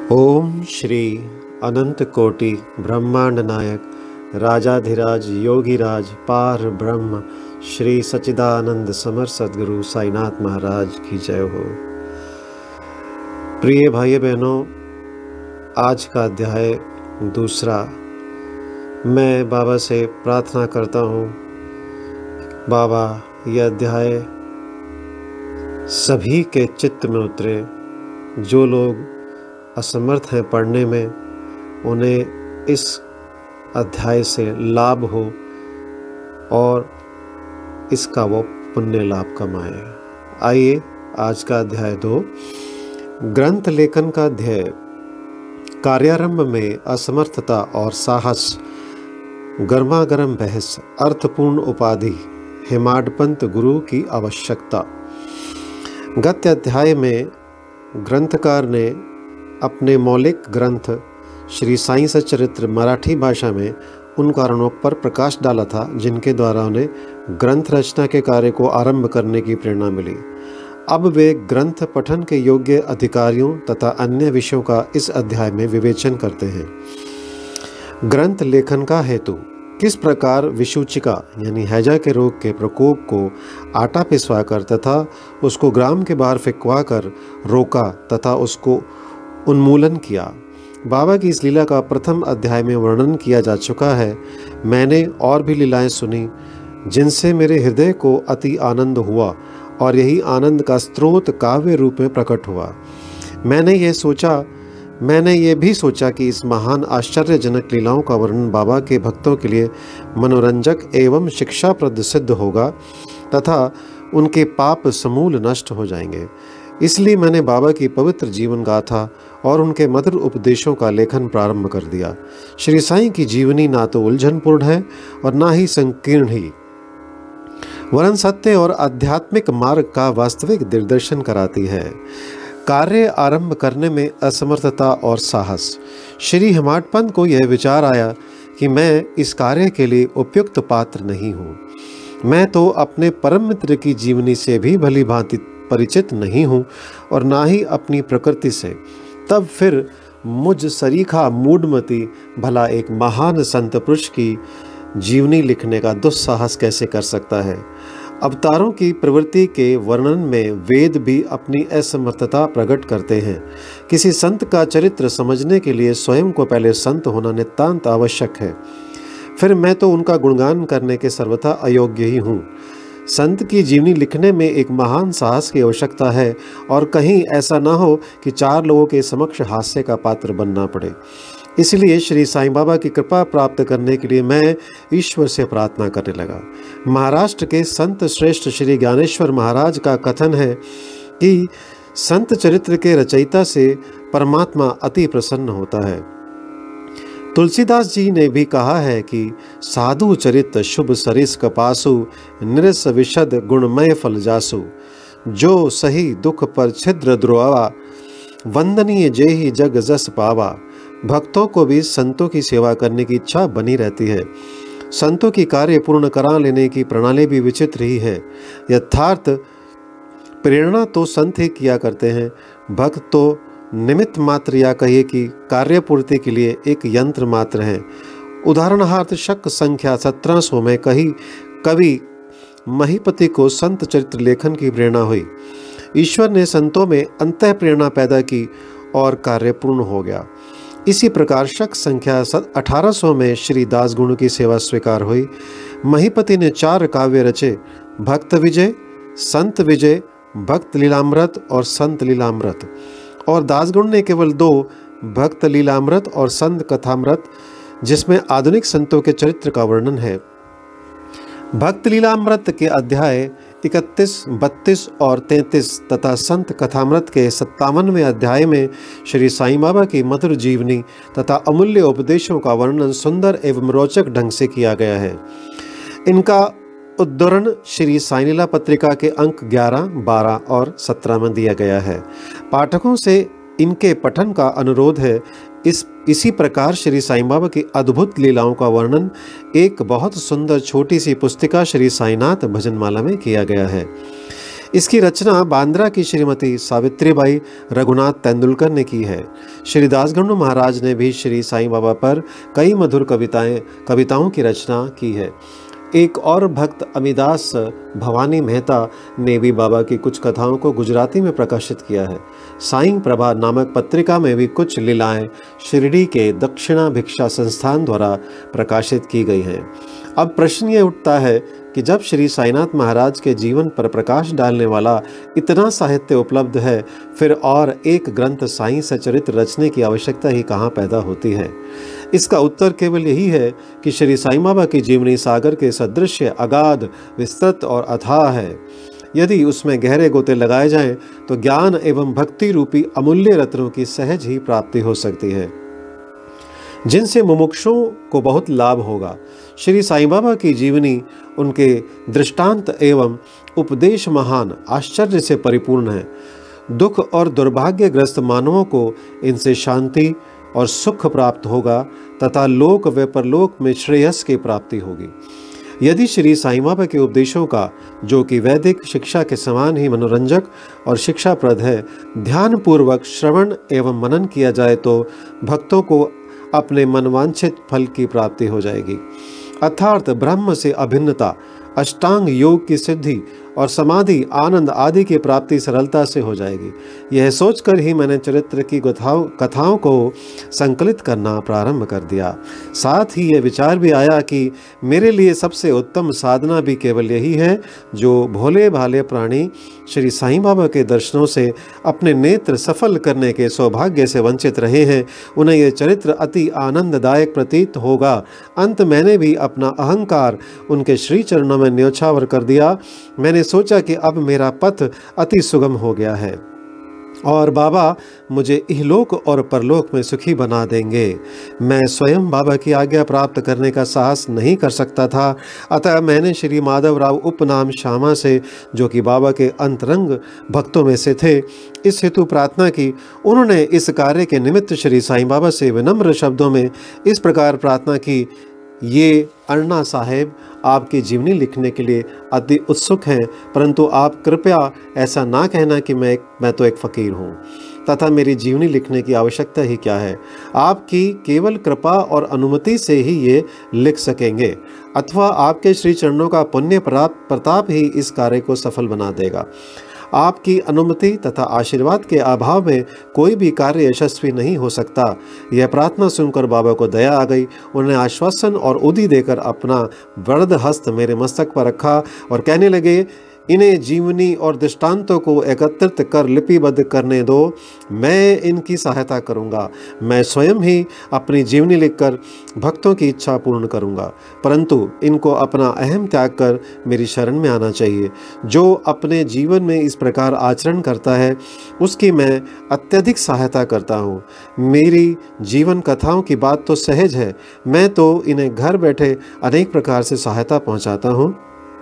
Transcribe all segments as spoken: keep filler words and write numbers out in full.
ओम श्री अनंत कोटि ब्रह्मांड नायक राजाधिराज योगीराज पार ब्रह्म श्री सच्चिदानंद समर सद्गुरु साईनाथ महाराज की जय हो। प्रिय भाई बहनों, आज का अध्याय दूसरा। मैं बाबा से प्रार्थना करता हूँ, बाबा यह अध्याय सभी के चित्त में उतरे। जो लोग असमर्थ हैं पढ़ने में, उन्हें इस अध्याय से लाभ हो और इसका वो पुण्य लाभ कमाए। आइए आज का अध्याय दो, ग्रंथ लेखन का ध्येय। कार्यारंभ में असमर्थता और साहस, गर्मा गर्म बहस, अर्थपूर्ण उपाधि, हेमाडपंत गुरु की आवश्यकता। गत अध्याय में ग्रंथकार ने अपने मौलिक ग्रंथ श्री साईं सच्चरित्र मराठी भाषा में उन कारणों पर प्रकाश डाला था जिनके द्वारा उन्हें ग्रंथ रचना के कार्य को आरंभ करने की प्रेरणा मिली। अब वे ग्रंथ पठन के योग्य अधिकारियों तथा अन्य विषयों का इस अध्याय में विवेचन करते हैं। ग्रंथ लेखन का हेतु। किस प्रकार विषूचिका यानी हैजा के रोग के प्रकोप को आटा पिसवा कर तथा उसको ग्राम के बाहर फेंकवा कर रोका तथा उसको उन्मूलन किया। बाबा की इस लीला का प्रथम अध्याय में वर्णन किया जा चुका है। मैंने और भी लीलाएं सुनी जिनसे मेरे हृदय को अति आनंद हुआ और यही आनंद का स्रोत काव्य रूप में प्रकट हुआ। मैंने ये सोचा मैंने ये भी सोचा कि इस महान आश्चर्यजनक लीलाओं का वर्णन बाबा के भक्तों के लिए मनोरंजक एवं शिक्षाप्रद सिद्ध होगा तथा उनके पाप समूल नष्ट हो जाएंगे। इसलिए मैंने बाबा की पवित्र जीवन गाथा और उनके मधुर उपदेशों का लेखन प्रारंभ कर दिया। श्री साईं की जीवनी ना तो उलझनपूर्ण है और ना ही संकीर्ण ही, वरन सत्य और आध्यात्मिक मार्ग का वास्तविक दिग्दर्शन कराती है। कार्य आरंभ करने में असमर्थता और साहस। श्री हेमाडपंत को यह विचार आया कि मैं इस कार्य के लिए उपयुक्त पात्र नहीं हूँ। मैं तो अपने परम मित्र की जीवनी से भी भली भांति परिचित नहीं हूँ और ना ही अपनी प्रकृति से। तब फिर मुझ सरीखा मूढ़मती भला एक महान संत पुरुष की जीवनी लिखने का दुस्साहस कैसे कर सकता है। अवतारों की प्रवृत्ति के वर्णन में वेद भी अपनी असमर्थता प्रकट करते हैं। किसी संत का चरित्र समझने के लिए स्वयं को पहले संत होना नितांत आवश्यक है। फिर मैं तो उनका गुणगान करने के सर्वथा अयोग्य ही हूँ। संत की जीवनी लिखने में एक महान साहस की आवश्यकता है और कहीं ऐसा ना हो कि चार लोगों के समक्ष हास्य का पात्र बनना पड़े। इसलिए श्री साईं बाबा की कृपा प्राप्त करने के लिए मैं ईश्वर से प्रार्थना करने लगा। महाराष्ट्र के संत श्रेष्ठ श्री ज्ञानेश्वर महाराज का कथन है कि संत चरित्र के रचयिता से परमात्मा अति प्रसन्न होता है। तुलसीदास जी ने भी कहा है कि साधु चरित शुभ सरिस कपासु निरस विशद गुणमय फल जासु, जो सही दुख पर छिद्र द्रोवा वंदनीय जेहि जग जस पावा। भक्तों को भी संतों की सेवा करने की इच्छा बनी रहती है। संतों की कार्य पूर्ण करा लेने की प्रणाली भी विचित्र ही है। यथार्थ प्रेरणा तो संत ही किया करते हैं, भक्त तो निमित्त मात्र या कहिए कि कार्यपूर्ति के लिए एक यंत्र मात्र है। उदाहरणार्थ शक संख्या सत्रह सौ में कही कवि महीपति को संत चरित्र लेखन की प्रेरणा हुई। ईश्वर ने संतों में अंतः प्रेरणा पैदा की और कार्य पूर्ण हो गया। इसी प्रकार शक संख्या अठारह सौ में श्री दास गुण की सेवा स्वीकार हुई। महीपति ने चार काव्य रचे, भक्त विजय, संत विजय, भक्त लीलामृत और संत लीलामृत, और दासगुण ने केवल दो, भक्त लीलामृत और संत कथामृत, जिसमें आधुनिक संतों के चरित्र का वर्णन है। भक्त लीलामृत के अध्याय इकतीस, बत्तीस और तैंतीस तथा संत कथामृत के सत्तावनवें अध्याय में श्री साईं बाबा की मधुर जीवनी तथा अमूल्य उपदेशों का वर्णन सुंदर एवं रोचक ढंग से किया गया है। इनका उद्धरण श्री साईं लीला पत्रिका के अंक ग्यारह, बारह और सत्रह में दिया गया है। पाठकों से इनके पठन का अनुरोध है। इस इसी प्रकार श्री साईं बाबा की अद्भुत लीलाओं का वर्णन एक बहुत सुंदर छोटी सी पुस्तिका श्री साईनाथ भजनमाला में किया गया है। इसकी रचना बांद्रा की श्रीमती सावित्रीबाई रघुनाथ तेंदुलकर ने की है। श्री दासगणु महाराज ने भी श्री साईं बाबा पर कई मधुर कविताएं कविताओं की रचना की है। एक और भक्त अमिदास भवानी मेहता ने भी बाबा की कुछ कथाओं को गुजराती में प्रकाशित किया है। साईं प्रभा नामक पत्रिका में भी कुछ लीलाएं शिरडी के दक्षिणा भिक्षा संस्थान द्वारा प्रकाशित की गई हैं। अब प्रश्न ये उठता है कि जब श्री साईनाथ महाराज के जीवन पर प्रकाश डालने वाला इतना साहित्य उपलब्ध है, फिर और एक ग्रंथ साईं सचरित्र रचने की आवश्यकता ही कहाँ पैदा होती है? इसका उत्तर केवल यही है कि श्री साईं बाबा की जीवनी सागर के सदृश अगाध, विस्तृत और अथाह है। यदि उसमें गहरे गोते लगाए जाएं तो ज्ञान एवं भक्ति रूपी अमूल्य रत्नों की सहज ही प्राप्ति हो सकती है, जिनसे मुमुक्षुओं को बहुत लाभ होगा। श्री साईं बाबा की जीवनी, उनके दृष्टांत एवं उपदेश महान आश्चर्य से परिपूर्ण है। दुख और दुर्भाग्यग्रस्त मानवों को इनसे शांति और सुख प्राप्त होगा तथा लोक व परलोक में श्रेयस की प्राप्ति होगी। यदि श्री साईं बाबा के उपदेशों का, जो कि वैदिक शिक्षा के समान ही मनोरंजक और शिक्षाप्रद है, ध्यानपूर्वक श्रवण एवं मनन किया जाए तो भक्तों को अपने मनवांछित फल की प्राप्ति हो जाएगी, अर्थात ब्रह्म से अभिन्नता, अष्टांग योग की सिद्धि और समाधि, आनंद आदि की प्राप्ति सरलता से हो जाएगी। यह सोचकर ही मैंने चरित्र की कथाओं कथाओं को संकलित करना प्रारंभ कर दिया। साथ ही यह विचार भी आया कि मेरे लिए सबसे उत्तम साधना भी केवल यही है। जो भोले भाले प्राणी श्री साईं बाबा के दर्शनों से अपने नेत्र सफल करने के सौभाग्य से वंचित रहे हैं, उन्हें यह चरित्र अति आनंददायक प्रतीत होगा। अंत मैंने भी अपना अहंकार उनके श्री चरणों में न्योछावर कर दिया। मैंने सोचा कि अब मेरा पथ अति सुगम हो गया है और बाबा मुझे इहलोक और परलोक में सुखी बना देंगे। मैं स्वयं बाबा की आज्ञा प्राप्त करने का साहस नहीं कर सकता था, अतः मैंने श्री माधवराव उपनाम श्यामा से, जो कि बाबा के अंतरंग भक्तों में से थे, इस हेतु प्रार्थना की। उन्होंने इस कार्य के निमित्त श्री साईं बाबा से विनम्र शब्दों में इस प्रकार प्रार्थना की, ये अन्ना साहेब आपकी जीवनी लिखने के लिए अति उत्सुक हैं, परंतु आप कृपया ऐसा ना कहना कि मैं मैं तो एक फ़कीर हूँ तथा मेरी जीवनी लिखने की आवश्यकता ही क्या है। आपकी केवल कृपा और अनुमति से ही ये लिख सकेंगे, अथवा आपके श्री चरणों का पुण्य प्रताप ही इस कार्य को सफल बना देगा। आपकी अनुमति तथा आशीर्वाद के अभाव में कोई भी कार्य यशस्वी नहीं हो सकता। यह प्रार्थना सुनकर बाबा को दया आ गई। उन्होंने आश्वासन और उदी देकर अपना वरद हस्त मेरे मस्तक पर रखा और कहने लगे, इन्हें जीवनी और दृष्टांतों को एकत्रित कर लिपिबद्ध करने दो, मैं इनकी सहायता करूंगा। मैं स्वयं ही अपनी जीवनी लिखकर भक्तों की इच्छा पूर्ण करूंगा, परंतु इनको अपना अहम त्याग कर मेरी शरण में आना चाहिए। जो अपने जीवन में इस प्रकार आचरण करता है उसकी मैं अत्यधिक सहायता करता हूँ। मेरी जीवन कथाओं की बात तो सहज है, मैं तो इन्हें घर बैठे अनेक प्रकार से सहायता पहुँचाता हूँ।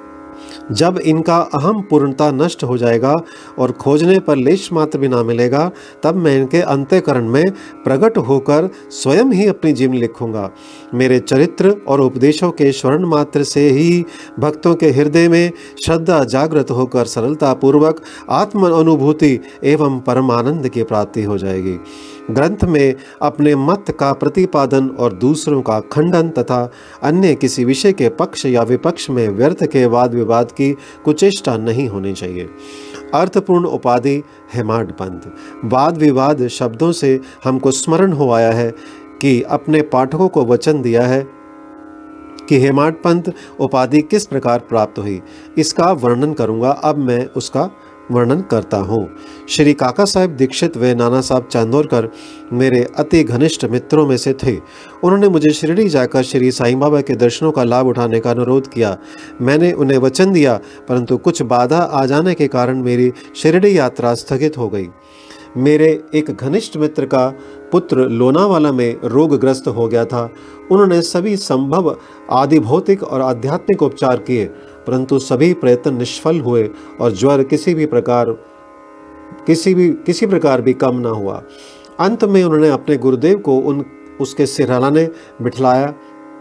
जब इनका अहम पूर्णता नष्ट हो जाएगा और खोजने पर लेश मात्र भी ना मिलेगा, तब मैं इनके अंतःकरण में प्रकट होकर स्वयं ही अपनी जीवनी लिखूंगा। मेरे चरित्र और उपदेशों के स्वर्ण मात्र से ही भक्तों के हृदय में श्रद्धा जागृत होकर सरलता पूर्वक आत्म अनुभूति एवं परमानंद की प्राप्ति हो जाएगी। ग्रंथ में अपने मत का प्रतिपादन और दूसरों का खंडन तथा अन्य किसी विषय के पक्ष या विपक्ष में व्यर्थ के वाद विवाद की कुचेष्टा नहीं होनी चाहिए। अर्थपूर्ण उपाधि हेमाड पंथ। वाद विवाद शब्दों से हमको स्मरण हो आया है कि अपने पाठकों को वचन दिया है कि हेमाड पंथ उपाधि किस प्रकार प्राप्त हुई, इसका वर्णन करूंगा। अब मैं उसका वर्णन करता हूँ। श्री काका साहेब दीक्षित व नाना साहब चांदोरकर मेरे अति घनिष्ठ मित्रों में से थे। उन्होंने मुझे शिरडी जाकर श्री साईं बाबा के दर्शनों का लाभ उठाने का अनुरोध किया। मैंने उन्हें वचन दिया, परंतु कुछ बाधा आ जाने के कारण मेरी शिरडी यात्रा स्थगित हो गई। मेरे एक घनिष्ठ मित्र का पुत्र लोनावाला में रोगग्रस्त हो गया था। उन्होंने सभी संभव आदि भौतिक और आध्यात्मिक उपचार किए, परंतु सभी प्रयत्न निष्फल हुए और ज्वर किसी भी प्रकार किसी भी किसी प्रकार भी कम ना हुआ। अंत में उन्होंने अपने गुरुदेव को उन उसके सिरहाने बिठलाया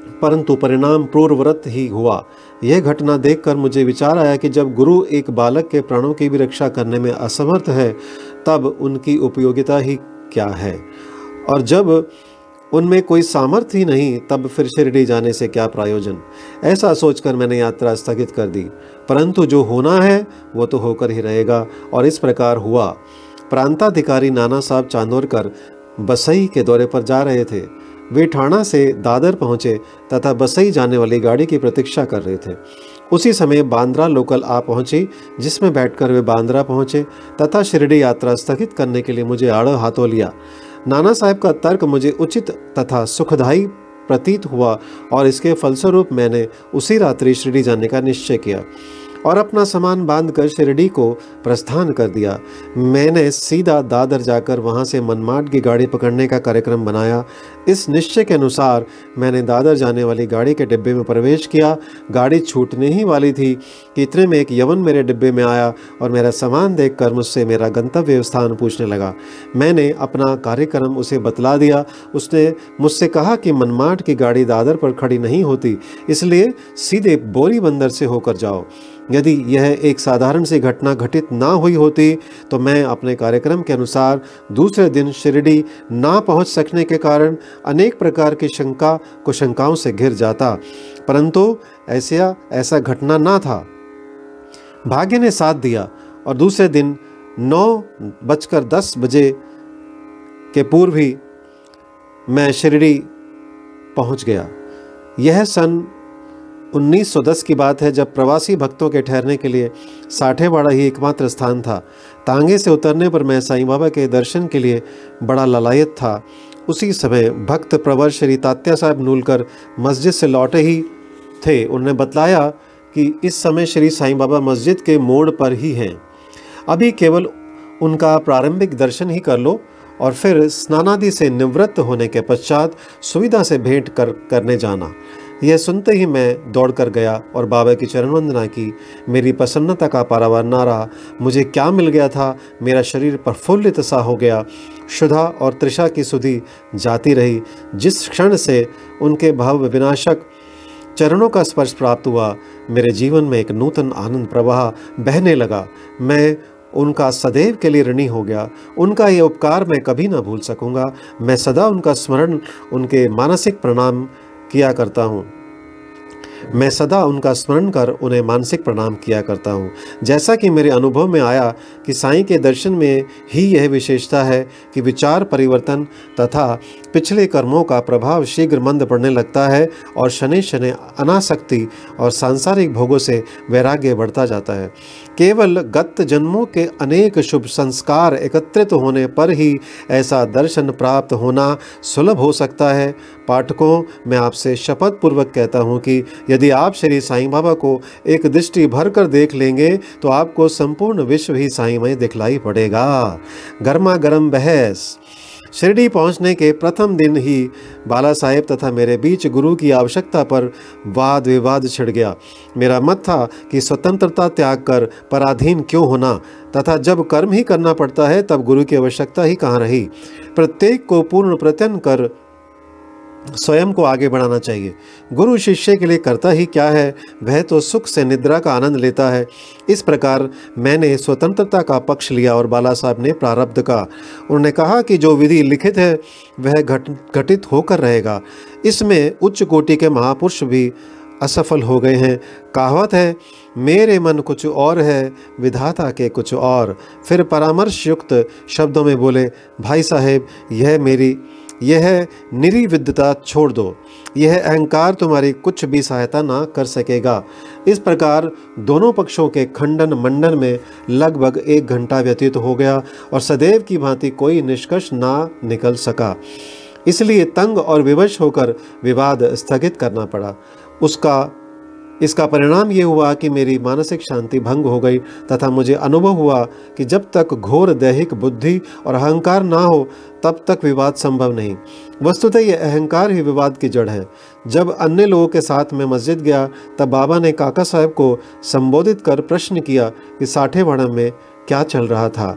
परंतु परिणाम पूर्ववत ही हुआ। यह घटना देखकर मुझे विचार आया कि जब गुरु एक बालक के प्राणों की भी रक्षा करने में असमर्थ है, तब उनकी उपयोगिता ही क्या है, और जब उनमें कोई सामर्थ्य ही नहीं, तब फिर शिरडी जाने से क्या प्रयोजन। ऐसा सोचकर मैंने यात्रा स्थगित कर दी। परंतु जो होना है वो तो होकर ही रहेगा, और इस प्रकार हुआ। प्रांताधिकारी नाना साहब चांदोरकर बसई के दौरे पर जा रहे थे। वे ठाणा से दादर पहुंचे तथा बसई जाने वाली गाड़ी की प्रतीक्षा कर रहे थे। उसी समय बांद्रा लोकल आ पहुंची, जिसमें बैठकर वे बांद्रा पहुंचे तथा शिरडी यात्रा स्थगित करने के लिए मुझे आड़ हाथों लिया। नाना साहब का तर्क मुझे उचित तथा सुखदायी प्रतीत हुआ, और इसके फलस्वरूप मैंने उसी रात्रि शिरडी जाने का निश्चय किया और अपना सामान बांधकर शिरडी को प्रस्थान कर दिया। मैंने सीधा दादर जाकर वहां से मनमाड की गाड़ी पकड़ने का कार्यक्रम बनाया। इस निश्चय के अनुसार मैंने दादर जाने वाली गाड़ी के डिब्बे में प्रवेश किया। गाड़ी छूटने ही वाली थी कि इतने में एक यवन मेरे डिब्बे में आया और मेरा सामान देखकर मुझसे मेरा गंतव्य स्थान पूछने लगा। मैंने अपना कार्यक्रम उसे बतला दिया। उसने मुझसे कहा कि मनमाड की गाड़ी दादर पर खड़ी नहीं होती, इसलिए सीधे बोरी बंदर से होकर जाओ। यदि यह एक साधारण सी घटना घटित ना हुई होती तो मैं अपने कार्यक्रम के अनुसार दूसरे दिन शिरडी ना पहुंच सकने के कारण अनेक प्रकार की शंका कुशंकाओं से घिर जाता, परंतु ऐसा ऐसा घटना ना था। भाग्य ने साथ दिया और दूसरे दिन नौ बजकर दस बजे के पूर्व ही मैं शिरडी पहुंच गया। यह सन उन्नीस सौ दस की बात है, जब प्रवासी भक्तों के ठहरने के लिए साठेवाड़ा ही एकमात्र स्थान था। तांगे से उतरने पर मैं साईं बाबा के दर्शन के लिए बड़ा ललायत था। उसी समय भक्त प्रवर श्री तात्या साहब नूलकर मस्जिद से लौटे ही थे। उन्होंने बतलाया कि इस समय श्री साईं बाबा मस्जिद के मोड़ पर ही हैं, अभी केवल उनका प्रारंभिक दर्शन ही कर लो और फिर स्नानादि से निवृत्त होने के पश्चात सुविधा से भेंट कर करने जाना। यह सुनते ही मैं दौड़कर गया और बाबा की चरण वंदना की। मेरी प्रसन्नता का पारावार ना रहा। मुझे क्या मिल गया था, मेरा शरीर प्रफुल्लित सा हो गया। क्षुधा और तृषा की सुधि जाती रही। जिस क्षण से उनके भाव विनाशक चरणों का स्पर्श प्राप्त हुआ, मेरे जीवन में एक नूतन आनंद प्रवाह बहने लगा। मैं उनका सदैव के लिए ऋणी हो गया। उनका ये उपकार मैं कभी ना भूल सकूंगा। मैं सदा उनका स्मरण, उनके मानसिक प्रणाम किया करता हूँ। मैं सदा उनका स्मरण कर उन्हें मानसिक प्रणाम किया करता हूँ। जैसा कि मेरे अनुभव में आया कि साईं के दर्शन में ही यह विशेषता है कि विचार परिवर्तन तथा पिछले कर्मों का प्रभाव शीघ्र मंद पड़ने लगता है और शनि शनि अनासक्ति और सांसारिक भोगों से वैराग्य बढ़ता जाता है। केवल गत जन्मों के अनेक शुभ संस्कार एकत्रित होने पर ही ऐसा दर्शन प्राप्त होना सुलभ हो सकता है। पाठकों, मैं आपसे शपथ पूर्वक कहता हूँ कि यदि आप श्री साईं बाबा को एक दृष्टि भर कर देख लेंगे तो आपको संपूर्ण विश्व ही साईंमय दिखलाई पड़ेगा। गर्मा गर्म बहस। शिरडी पहुंचने के प्रथम दिन ही बाला साहेब तथा मेरे बीच गुरु की आवश्यकता पर वाद विवाद छिड़ गया। मेरा मत था कि स्वतंत्रता त्याग कर पराधीन क्यों होना, तथा जब कर्म ही करना पड़ता है तब गुरु की आवश्यकता ही कहाँ रही। प्रत्येक को पूर्ण प्रयत्न कर स्वयं को आगे बढ़ाना चाहिए। गुरु शिष्य के लिए करता ही क्या है, वह तो सुख से निद्रा का आनंद लेता है। इस प्रकार मैंने स्वतंत्रता का पक्ष लिया और बाला साहब ने प्रारब्ध का। उन्होंने कहा कि जो विधि लिखित है वह घट घटित होकर रहेगा। इसमें उच्च कोटि के महापुरुष भी असफल हो गए हैं। कहावत है, मेरे मन कुछ और है, विधाता के कुछ और। फिर परामर्श युक्त शब्दों में बोले, भाई साहेब, यह मेरी यह निर्विद्यता छोड़ दो। यह अहंकार तुम्हारी कुछ भी सहायता ना कर सकेगा। इस प्रकार दोनों पक्षों के खंडन मंडन में लगभग एक घंटा व्यतीत हो गया और सदैव की भांति कोई निष्कर्ष ना निकल सका। इसलिए तंग और विवश होकर विवाद स्थगित करना पड़ा। उसका इसका परिणाम ये हुआ कि मेरी मानसिक शांति भंग हो गई तथा मुझे अनुभव हुआ कि जब तक घोर दैहिक बुद्धि और अहंकार ना हो तब तक विवाद संभव नहीं। वस्तुतः यह अहंकार ही विवाद की जड़ है। जब अन्य लोगों के साथ मैं मस्जिद गया तब बाबा ने काका साहब को संबोधित कर प्रश्न किया कि साठेवाड़ा में क्या चल रहा था,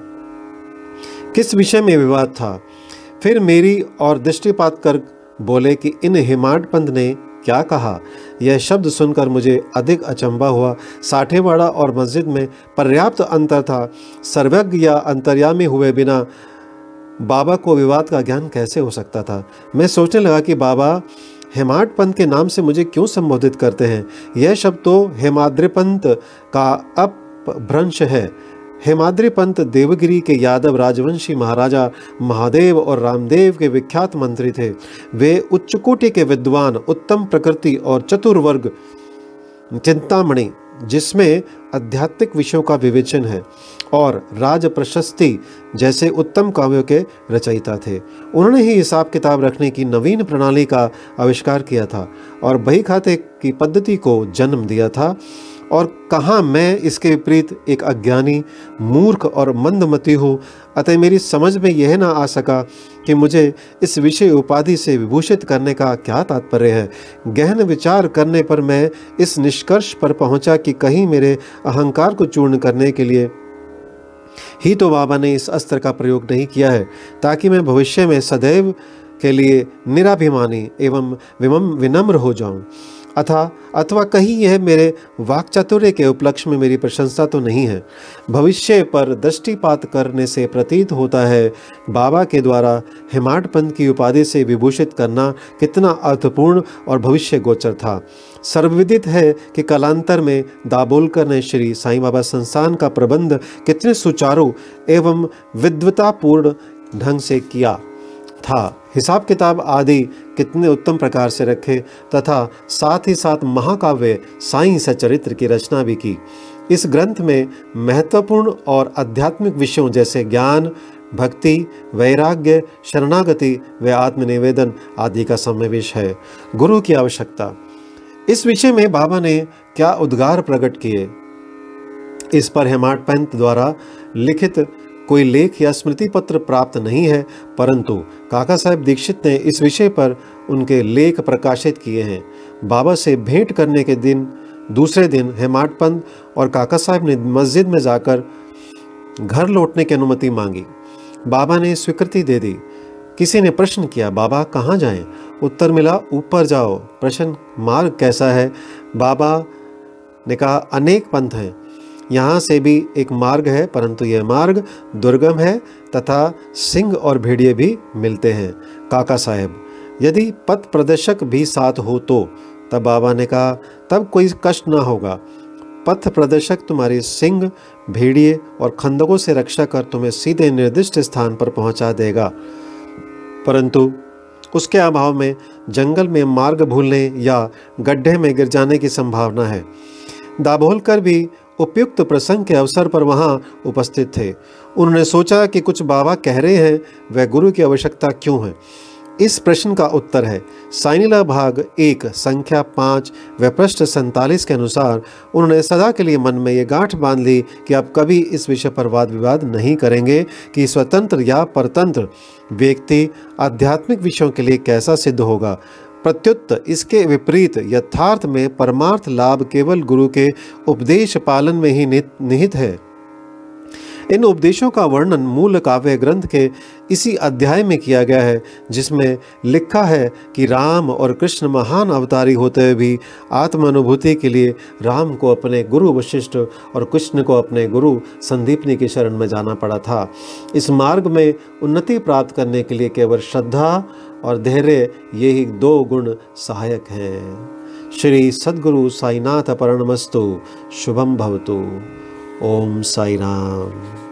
किस विषय में विवाद था। फिर मेरी और दृष्टिपात कर बोले कि इन हेमाडपंथ ने क्या कहा? यह शब्द सुनकर मुझे अधिक अचंभा हुआ। साठेवाड़ा और मस्जिद में पर्याप्त अंतर था। सर्वज्ञ या अंतर्यामी हुए बिना बाबा को विवाद का ज्ञान कैसे हो सकता था? मैं सोचने लगा कि बाबा हेमाड पंथ के नाम से मुझे क्यों संबोधित करते हैं? यह शब्द तो हेमाद्रि पंथ का अपभ्रंश है। हेमाद्रि पंथ देवगिरी के यादव राजवंशी महाराजा महादेव और रामदेव के विख्यात मंत्री थे। वे उच्च कोटि के विद्वान, उत्तम प्रकृति और चतुर्वर्ग चिंतामणि, जिसमें आध्यात्मिक विषयों का विवेचन है, और राज प्रशस्ति जैसे उत्तम काव्यों के रचयिता थे। उन्होंने ही हिसाब किताब रखने की नवीन प्रणाली का आविष्कार किया था और बही खाते की पद्धति को जन्म दिया था। और कहाँ मैं इसके विपरीत एक अज्ञानी, मूर्ख और मंदमती हूँ। अतः मेरी समझ में यह ना आ सका कि मुझे इस विषय उपाधि से विभूषित करने का क्या तात्पर्य है। गहन विचार करने पर मैं इस निष्कर्ष पर पहुँचा कि कहीं मेरे अहंकार को चूर्ण करने के लिए ही तो बाबा ने इस अस्त्र का प्रयोग नहीं किया है, ताकि मैं भविष्य में सदैव के लिए निराभिमानी एवं विनम्र हो जाऊं। अथा अथवा कहीं यह मेरे वाक्चातुर्य के उपलक्ष्य में मेरी प्रशंसा तो नहीं है। भविष्य पर दृष्टिपात करने से प्रतीत होता है बाबा के द्वारा हेमाड पंथ की उपाधि से विभूषित करना कितना अर्थपूर्ण और भविष्य गोचर था। सर्वविदित है कि कालांतर में दाभोलकर ने श्री साईं बाबा संस्थान का प्रबंध कितने सुचारू एवं विद्वतापूर्ण ढंग से किया था। हिसाब किताब आदि कितने उत्तम प्रकार से रखे तथा साथ ही साथ महाकाव्य साईं सचरित्र की रचना भी की। इस ग्रंथ में महत्वपूर्ण और आध्यात्मिक विषयों जैसे ज्ञान, भक्ति, वैराग्य, शरणागति व आत्मनिवेदन आदि का समावेश है। गुरु की आवश्यकता। इस विषय में बाबा ने क्या उद्गार प्रकट किए, इस पर हेमाड पंथ द्वारा लिखित कोई लेख या स्मृति पत्र प्राप्त नहीं है, परंतु काका साहेब दीक्षित ने इस विषय पर उनके लेख प्रकाशित किए हैं। बाबा से भेंट करने के दिन दूसरे दिन हेमाड पंथ और काका साहेब ने मस्जिद में जाकर घर लौटने की अनुमति मांगी। बाबा ने स्वीकृति दे दी। किसी ने प्रश्न किया, बाबा कहाँ जाएं? उत्तर मिला, ऊपर जाओ। प्रश्न, मार्ग कैसा है? बाबा ने कहा, अनेक पंथ हैं, यहाँ से भी एक मार्ग है, परंतु यह मार्ग दुर्गम है तथा सिंह और भेड़िए भी मिलते हैं। काका साहेब, यदि पथ प्रदर्शक भी साथ हो तो? तब बाबा ने कहा, तब कोई कष्ट ना होगा। पथ प्रदर्शक तुम्हारी सिंह, भेड़िए और खंदकों से रक्षा कर तुम्हें सीधे निर्दिष्ट स्थान पर पहुंचा देगा, परंतु उसके अभाव में जंगल में मार्ग भूलने या गड्ढे में गिर जाने की संभावना है। दाभोलकर भी उपयुक्त प्रसंग के अवसर पर वहां उपस्थित थे। उन्होंने सोचा कि कुछ बाबा कह रहे हैं, वह गुरु की आवश्यकता क्यों है? इस प्रश्न का उत्तर है साइनीला भाग एक संख्या पाँच व पृष्ठ सैंतालीस के अनुसार उन्होंने सदा के लिए मन में ये गांठ बांध ली कि अब कभी इस विषय पर वाद विवाद नहीं करेंगे कि स्वतंत्र या परतंत्र व्यक्ति आध्यात्मिक विषयों के लिए कैसा सिद्ध होगा। प्रत्युत इसके विपरीत यथार्थ में परमार्थ लाभ केवल गुरु के उपदेश पालन में ही निहित है। इन उपदेशों का वर्णन मूल काव्य ग्रंथ के इसी अध्याय में किया गया है, जिसमें लिखा है कि राम और कृष्ण महान अवतारी होते हुए भी आत्मानुभूति के लिए राम को अपने गुरु वशिष्ठ और कृष्ण को अपने गुरु संदीपनी की शरण में जाना पड़ा था। इस मार्ग में उन्नति प्राप्त करने के लिए केवल श्रद्धा और धैर्य, यही दो गुण सहायक हैं। श्री सद्गुरु साईनाथ प्रणमस्तु। शुभम भवतु। ओम साई राम।